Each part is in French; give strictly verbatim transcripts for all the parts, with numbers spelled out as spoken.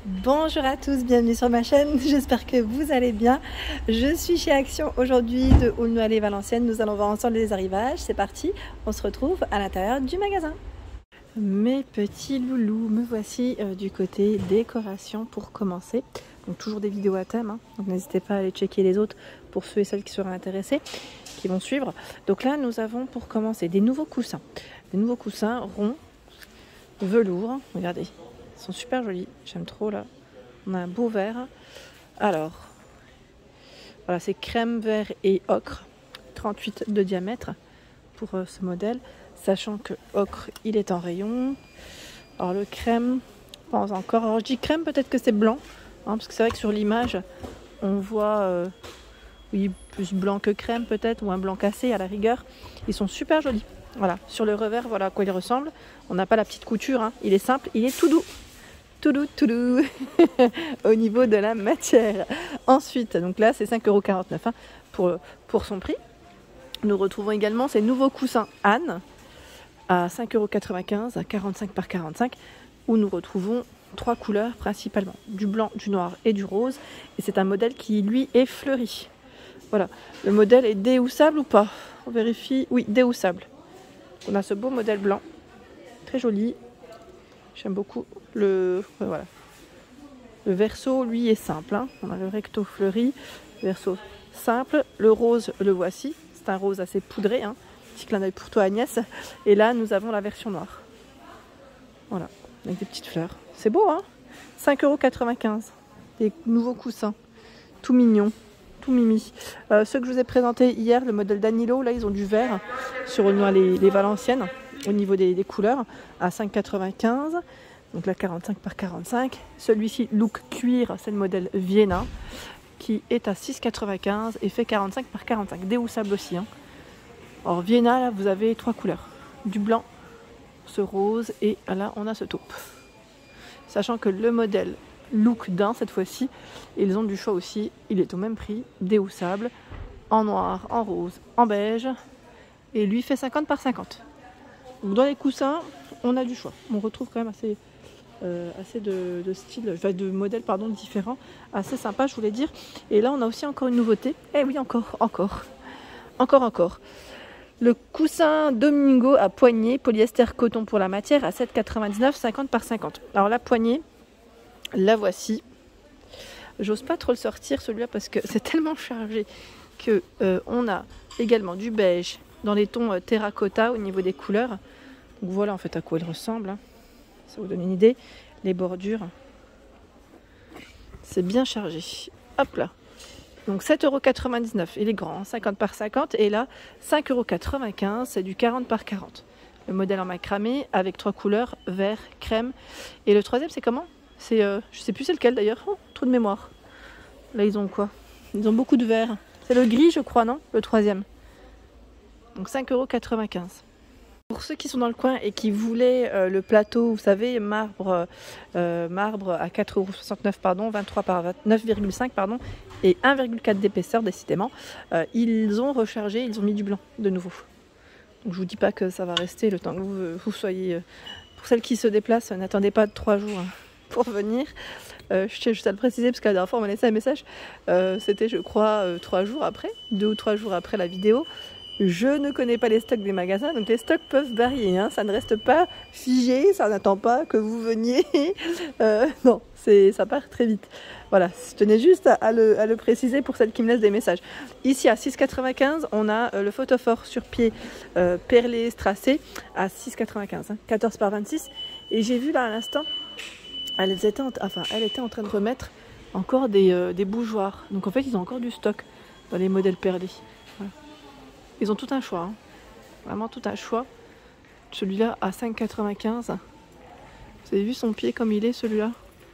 Bonjour à tous, bienvenue sur ma chaîne, j'espère que vous allez bien. Je suis chez Action aujourd'hui de Aulnoy-les-Valenciennes, nous allons voir ensemble les arrivages, c'est parti, on se retrouve à l'intérieur du magasin. Mes petits loulous, me voici euh, du côté décoration pour commencer. Donc toujours des vidéos à thème, hein. Donc n'hésitez pas à aller checker les autres pour ceux et celles qui seraient intéressés, qui vont suivre. Donc là nous avons pour commencer des nouveaux coussins, des nouveaux coussins ronds, velours, regardez. Ils sont super jolis, j'aime trop là. On a un beau vert. Alors, voilà, c'est crème, vert et ocre. trente-huit de diamètre pour euh, ce modèle. Sachant que ocre, il est en rayon. Alors le crème, pas encore. Alors je dis crème, peut-être que c'est blanc. Hein, parce que c'est vrai que sur l'image, on voit euh, oui, plus blanc que crème peut-être. Ou un blanc cassé à la rigueur. Ils sont super jolis. Voilà, sur le revers, voilà à quoi il ressemble. On n'a pas la petite couture, hein. Il est simple, il est tout doux. Tout doux, tout doux au niveau de la matière. Ensuite, donc là c'est cinq euros quarante-neuf hein, pour, pour son prix. Nous retrouvons également ces nouveaux coussins Anne à cinq euros quatre-vingt-quinze, à quarante-cinq par quarante-cinq, où nous retrouvons trois couleurs principalement, du blanc, du noir et du rose. Et c'est un modèle qui lui est fleuri. Voilà, le modèle est déhoussable ou pas? On vérifie, oui, déhoussable. On a ce beau modèle blanc, très joli. J'aime beaucoup le, euh, voilà. Le verso, lui, est simple. Hein. On a le recto fleuri, verso simple. Le rose, le voici. C'est un rose assez poudré. Hein. Petit clin d'œil pour toi, Agnès. Et là, nous avons la version noire. Voilà, avec des petites fleurs. C'est beau, hein? cinq euros quatre-vingt-quinze. Des nouveaux coussins. Tout mignons. Tout mimi. Euh, ceux que je vous ai présentés hier, le modèle Danilo, là, ils ont du vert sur Aulnoy-les-Valenciennes. Au niveau des, des couleurs, à cinq euros quatre-vingt-quinze, donc là quarante-cinq par quarante-cinq. Celui-ci, look cuir, c'est le modèle Vienna, qui est à six euros quatre-vingt-quinze et fait quarante-cinq par quarante-cinq, déhoussable aussi. Hein. Alors Vienna, là, vous avez trois couleurs, du blanc, ce rose, et là, on a ce taupe. Sachant que le modèle look d'un, cette fois-ci, ils ont du choix aussi, il est au même prix, déhoussable, en noir, en rose, en beige, et lui fait cinquante par cinquante. Donc dans les coussins, on a du choix. On retrouve quand même assez, euh, assez de, de styles, enfin de modèles pardon, différents, assez sympa, je voulais dire. Et là, on a aussi encore une nouveauté. Eh oui, encore, encore, encore, encore. Le coussin Domingo à poignée, polyester coton pour la matière, à sept euros quatre-vingt-dix-neuf, cinquante par cinquante. Alors la poignée, la voici. J'ose pas trop le sortir celui-là parce que c'est tellement chargé que euh, on a également du beige dans les tons euh, terracotta au niveau des couleurs. Donc voilà en fait à quoi il ressemble, hein. Ça vous donne une idée. Les bordures, c'est bien chargé. Hop là. Donc sept euros quatre-vingt-dix-neuf, il est grand, hein, cinquante par cinquante. Et là, cinq euros quatre-vingt-quinze, c'est du quarante par quarante. Le modèle en macramé avec trois couleurs, vert, crème. Et le troisième, c'est comment? C'est, euh, je sais plus c'est lequel d'ailleurs. Oh, trou de mémoire. Là, ils ont quoi? Ils ont beaucoup de vert. C'est le gris, je crois, non? Le troisième. Donc cinq euros quatre-vingt-quinze. Pour ceux qui sont dans le coin et qui voulaient euh, le plateau, vous savez, marbre, euh, marbre à quatre euros soixante-neuf, pardon, vingt-trois par neuf virgule cinq, pardon, et un virgule quatre d'épaisseur, décidément, euh, ils ont rechargé, ils ont mis du blanc de nouveau. Donc je vous dis pas que ça va rester le temps que vous, vous soyez... Euh, pour celles qui se déplacent, n'attendez pas trois jours hein, pour venir. Euh, je tiens juste à le préciser parce que la dernière fois on m'a laissé un message, euh, c'était je crois euh, trois jours après, deux ou trois jours après la vidéo. Je ne connais pas les stocks des magasins, donc les stocks peuvent varier, hein. Ça ne reste pas figé, ça n'attend pas que vous veniez. Euh, non, c'est, ça part très vite. Voilà, je tenais juste à, à, le, à le préciser pour celles qui me laissent des messages. Ici à six euros quatre-vingt-quinze, on a euh, le photophore sur pied euh, perlé strassé à six euros quatre-vingt-quinze, hein, quatorze par vingt-six. Et j'ai vu là à l'instant, elle était, en, enfin, elle était en train de remettre encore des, euh, des bougeoirs. Donc en fait, ils ont encore du stock dans les modèles perlés. Voilà. Ils ont tout un choix, hein. Vraiment tout un choix. Celui-là à cinq euros quatre-vingt-quinze. Vous avez vu son pied comme il est celui-là?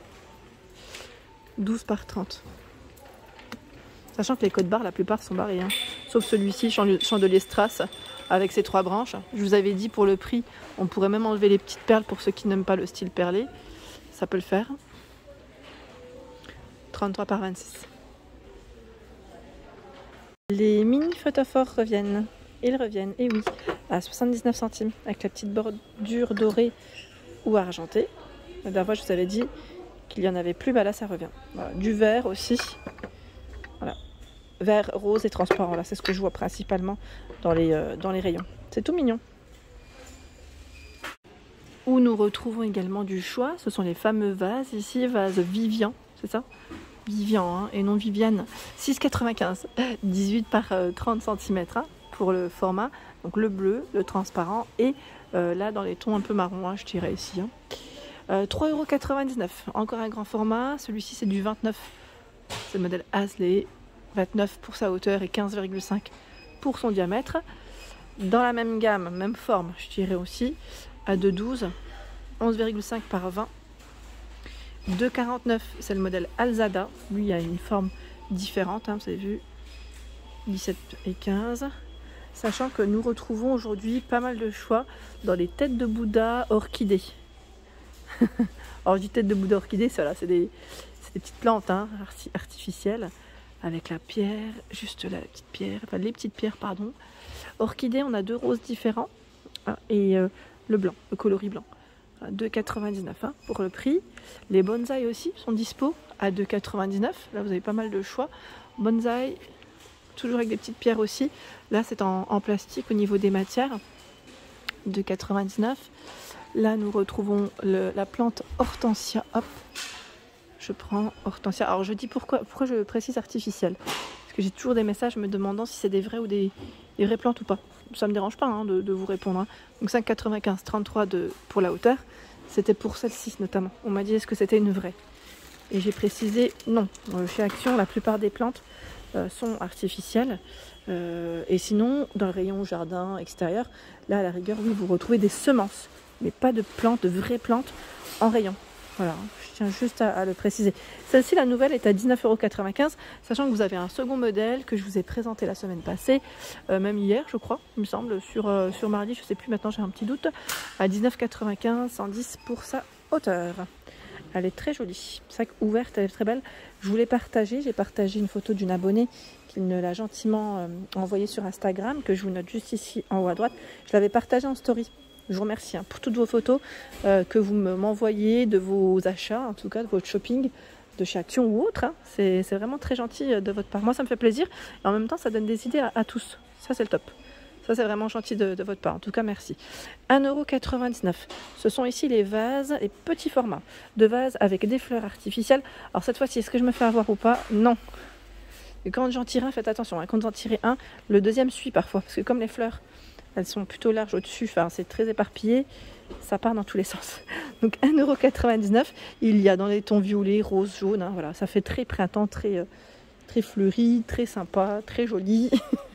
douze par trente. Sachant que les codes barres, la plupart sont barrés, hein. Sauf celui-ci, chandelier strass, avec ses trois branches. Je vous avais dit pour le prix, on pourrait même enlever les petites perles pour ceux qui n'aiment pas le style perlé. Ça peut le faire. trente-trois par vingt-six. Les mini photophores reviennent. Ils reviennent, et oui, à soixante-dix-neuf centimes, avec la petite bordure dorée ou argentée. La dernière fois, je vous avais dit qu'il y en avait plus, bah là ça revient. Voilà. Du vert aussi. Voilà. Vert, rose et transparent. Là, c'est ce que je vois principalement dans les, euh, dans les rayons. C'est tout mignon. Où nous retrouvons également du choix, ce sont les fameux vases. Ici, vase Vivian, c'est ça? Vivian hein, et non Viviane. six quatre-vingt-quinze, dix-huit par trente centimètres hein, pour le format. Donc le bleu, le transparent et euh, là dans les tons un peu marron, hein, je dirais ici. Hein. Euh, trois euros quatre-vingt-dix-neuf, encore un grand format. Celui-ci c'est du vingt-neuf, c'est le modèle Hasley. vingt-neuf pour sa hauteur et quinze virgule cinq pour son diamètre. Dans la même gamme, même forme, je dirais aussi, à deux douze, onze virgule cinq par vingt. deux quarante-neuf, c'est le modèle Alzada. Lui, il a une forme différente, hein, vous avez vu, dix-sept et quinze. Sachant que nous retrouvons aujourd'hui pas mal de choix dans les têtes de Bouddha orchidées. Alors, je dis tête de Bouddha orchidée, c'est voilà, des, des petites plantes hein, artificielles. Avec la pierre, juste là, la petite pierre, enfin les petites pierres, pardon. Orchidée, on a deux roses différents hein, et euh, le blanc, le coloris blanc. deux quatre-vingt-dix-neuf hein, pour le prix. Les bonsaïs aussi sont dispo à deux quatre-vingt-dix-neuf. Là, vous avez pas mal de choix. Bonsaï, toujours avec des petites pierres aussi. Là, c'est en, en plastique au niveau des matières. deux quatre-vingt-dix-neuf. Là, nous retrouvons le, la plante Hortensia. Hop. Je prends Hortensia. Alors je dis pourquoi, pourquoi je précise artificielle. Parce que j'ai toujours des messages me demandant si c'est des vrais ou des, des vraies plantes ou pas. Ça ne me dérange pas hein, de, de vous répondre. Hein. Donc cinq quatre-vingt-quinze, trente-trois de, pour la hauteur. C'était pour celle-ci notamment. On m'a dit est-ce que c'était une vraie. Et j'ai précisé non. Euh, chez Action, la plupart des plantes euh, sont artificielles. Euh, et sinon, dans le rayon jardin extérieur, là à la rigueur, oui, vous retrouvez des semences. Mais pas de plantes, de vraies plantes en rayon. Voilà, je tiens juste à, à le préciser. Celle-ci, la nouvelle, est à dix-neuf euros quatre-vingt-quinze, sachant que vous avez un second modèle que je vous ai présenté la semaine passée, euh, même hier, je crois, il me semble, sur, euh, sur mardi, je ne sais plus maintenant, j'ai un petit doute, à dix-neuf quatre-vingt-quinze, cent dix pour sa hauteur. Elle est très jolie, sac ouverte, elle est très belle. Je voulais partager, j'ai partagé une photo d'une abonnée qui me l'a gentiment euh, envoyée sur Instagram, que je vous note juste ici en haut à droite. Je l'avais partagée en story. Je vous remercie hein, pour toutes vos photos euh, que vous m'envoyez de vos achats, en tout cas de votre shopping, de chez Action ou autre. Hein. C'est vraiment très gentil de votre part. Moi, ça me fait plaisir. Et en même temps, ça donne des idées à, à tous. Ça, c'est le top. Ça, c'est vraiment gentil de, de votre part. En tout cas, merci. un euro quatre-vingt-dix-neuf. Ce sont ici les vases, les petits formats de vases avec des fleurs artificielles. Alors, cette fois-ci, est-ce que je me fais avoir ou pas? Non. Et quand j'en tire un, faites attention. Hein. Quand j'en tire un, le deuxième suit parfois. Parce que comme les fleurs... elles sont plutôt larges au-dessus, enfin, c'est très éparpillé, ça part dans tous les sens. Donc un euro quatre-vingt-dix-neuf, il y a dans les tons violets, rose, jaune, hein, voilà, ça fait très printemps, très, euh, très fleuri, très sympa, très joli.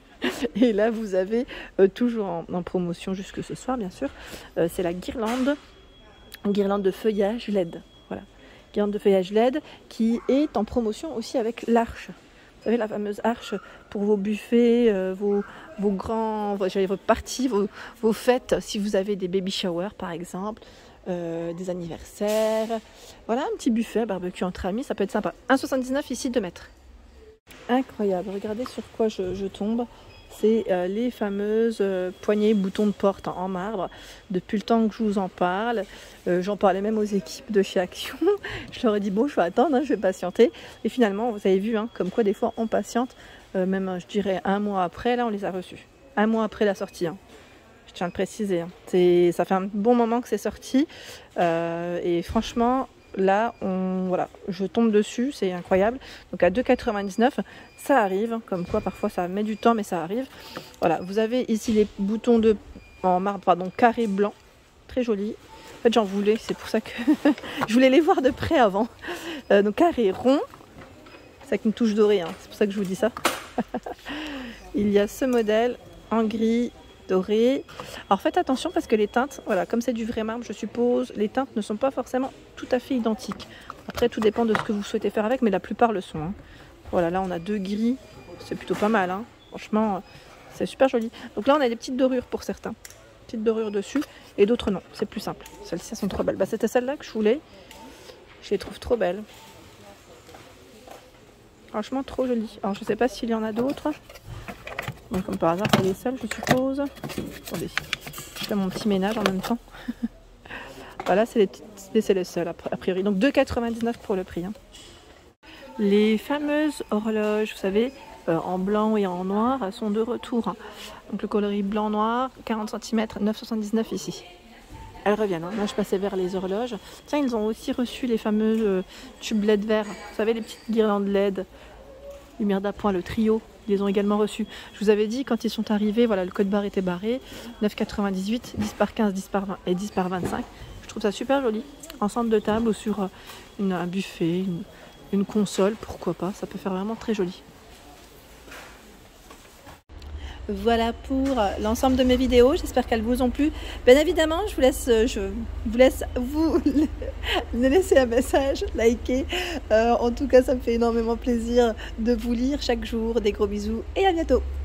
Et là vous avez euh, toujours en, en promotion jusque ce soir bien sûr, euh, c'est la guirlande, guirlande de feuillage L E D. Voilà, guirlande de feuillage L E D qui est en promotion aussi avec l'arche. Vous savez, la fameuse arche pour vos buffets, euh, vos, vos grands, vos, vos parties, vos, vos fêtes, si vous avez des baby showers par exemple, euh, des anniversaires. Voilà, un petit buffet, barbecue entre amis, ça peut être sympa. un euro soixante-dix-neuf ici, deux mètres. Incroyable, regardez sur quoi je, je tombe. C'est euh, les fameuses euh, poignées boutons de porte en, en marbre. Depuis le temps que je vous en parle, euh, j'en parlais même aux équipes de chez Action. Je leur ai dit bon, je vais attendre, hein, je vais patienter. Et finalement, vous avez vu, hein, comme quoi des fois on patiente, euh, même je dirais un mois après, là on les a reçus. Un mois après la sortie. Hein. Je tiens à le préciser. Hein. Ça fait un bon moment que c'est sorti. Euh, et franchement, là, on, voilà, je tombe dessus, c'est incroyable. Donc à deux euros quatre-vingt-dix-neuf, ça arrive. Comme quoi, parfois, ça met du temps, mais ça arrive. Voilà, vous avez ici les boutons de, en marbre, pardon, carré blanc. Très joli. En fait, j'en voulais, c'est pour ça que je voulais les voir de près avant. Euh, donc carré rond. C'est avec une touche dorée, hein. C'est pour ça que je vous dis ça. Il y a ce modèle en gris doré. Alors faites attention parce que les teintes, voilà, comme c'est du vrai marbre, je suppose, les teintes ne sont pas forcément tout à fait identiques. Après, tout dépend de ce que vous souhaitez faire avec, mais la plupart le sont. Hein. Voilà, là on a deux gris, c'est plutôt pas mal. Hein. Franchement, c'est super joli. Donc là, on a des petites dorures pour certains, petites dorures dessus, et d'autres non. C'est plus simple. Celles-ci sont trop belles. Bah, c'était celle-là que je voulais. Je les trouve trop belles. Franchement, trop jolies. Alors, je sais pas s'il y en a d'autres. Donc, comme par hasard, c'est les seules, je suppose. Attendez, je fais mon petit ménage en même temps. Voilà, c'est les petites Et c'est le seul a priori. Donc deux euros quatre-vingt-dix-neuf pour le prix. Hein. Les fameuses horloges, vous savez, euh, en blanc et en noir, elles sont de retour. Hein. Donc le coloris blanc-noir, quarante centimètres, neuf euros soixante-dix-neuf ici. Elles reviennent. Hein. Là, je passais vers les horloges. Tiens, ils ont aussi reçu les fameux euh, tubes L E D verts. Vous savez, les petites guirlandes L E D, lumière d'appoint, le trio. Ils les ont également reçus. Je vous avais dit, quand ils sont arrivés, voilà, le code barre était barré. neuf euros quatre-vingt-dix-huit, dix par quinze, dix par vingt et dix par vingt-cinq. Je trouve ça super joli. En centre de table ou sur une, un buffet, une, une console, pourquoi pas. Ça peut faire vraiment très joli. Voilà pour l'ensemble de mes vidéos, j'espère qu'elles vous ont plu. Bien évidemment, je vous laisse, je vous laisse vous laisser un message, liker. Euh, en tout cas, ça me fait énormément plaisir de vous lire chaque jour. Des gros bisous et à bientôt.